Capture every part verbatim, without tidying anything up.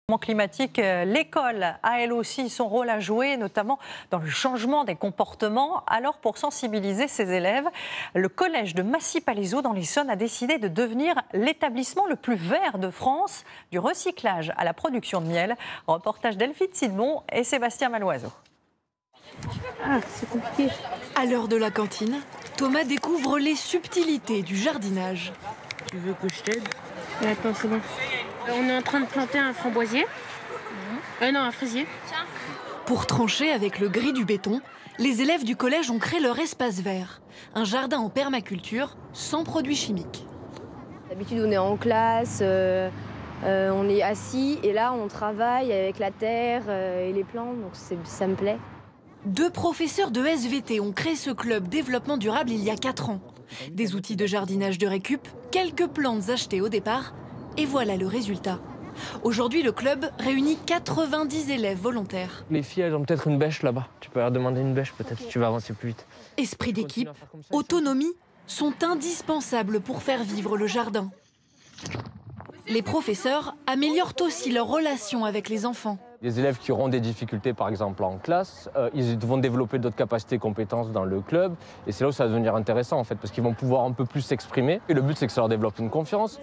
Climatique, l'école a elle aussi son rôle à jouer, notamment dans le changement des comportements. Alors pour sensibiliser ses élèves, le collège de Massy-Palaiseau dans l'Essonne a décidé de devenir l'établissement le plus vert de France, du recyclage à la production de miel. Reportage d'Elphine Sidmon et Sébastien Maloiseau. Ah, c'est compliqué. À l'heure de la cantine, Thomas découvre les subtilités du jardinage. Tu veux que je t'aide? Attends, c'est bon. On est en train de planter un framboisier. Euh, non, un fraisier. Pour trancher avec le gris du béton, les élèves du collège ont créé leur espace vert. Un jardin en permaculture, sans produits chimiques. D'habitude, on est en classe, euh, euh, on est assis, et là, on travaille avec la terre euh, et les plantes, donc ça me plaît. Deux professeurs de S V T ont créé ce club développement durable il y a quatre ans. Des outils de jardinage de récup, quelques plantes achetées au départ, et voilà le résultat. Aujourd'hui, le club réunit quatre-vingt-dix élèves volontaires. Les filles, elles ont peut-être une bêche là-bas. Tu peux leur demander une bêche peut-être, si tu vas avancer plus vite. Esprit d'équipe, autonomie sont indispensables pour faire vivre le jardin. Les professeurs améliorent aussi leur relation avec les enfants. Les élèves qui auront des difficultés, par exemple en classe, euh, ils vont développer d'autres capacités et compétences dans le club. Et c'est là où ça va devenir intéressant, en fait, parce qu'ils vont pouvoir un peu plus s'exprimer. Et le but, c'est que ça leur développe une confiance.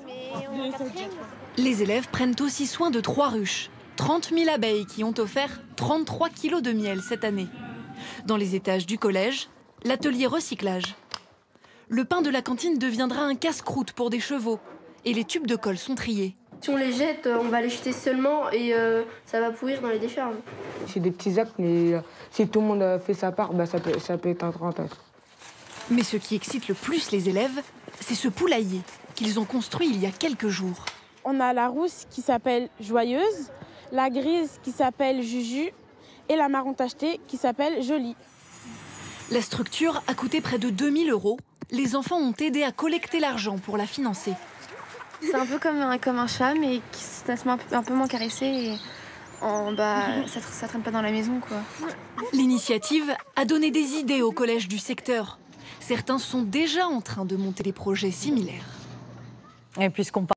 Les élèves prennent aussi soin de trois ruches. trente mille abeilles qui ont offert trente-trois kilos de miel cette année. Dans les étages du collège, l'atelier recyclage. Le pain de la cantine deviendra un casse-croûte pour des chevaux. Et les tubes de colle sont triés. Si on les jette, on va les jeter seulement et euh, ça va pourrir dans les décharges. C'est des petits actes, mais euh, si tout le monde fait sa part, bah, ça, peut, ça peut être un grand acte. Mais ce qui excite le plus les élèves, c'est ce poulailler qu'ils ont construit il y a quelques jours. On a la rousse qui s'appelle Joyeuse, la grise qui s'appelle Juju et la marron tachetée qui s'appelle Jolie. La structure a coûté près de deux mille euros. Les enfants ont aidé à collecter l'argent pour la financer. C'est un peu comme un, comme un chat, mais qui se laisse un peu, un peu moins caresser et en, bah, ça, ça traîne pas dans la maison, quoi. L'initiative a donné des idées au collège du secteur. Certains sont déjà en train de monter des projets similaires. Et puisqu'on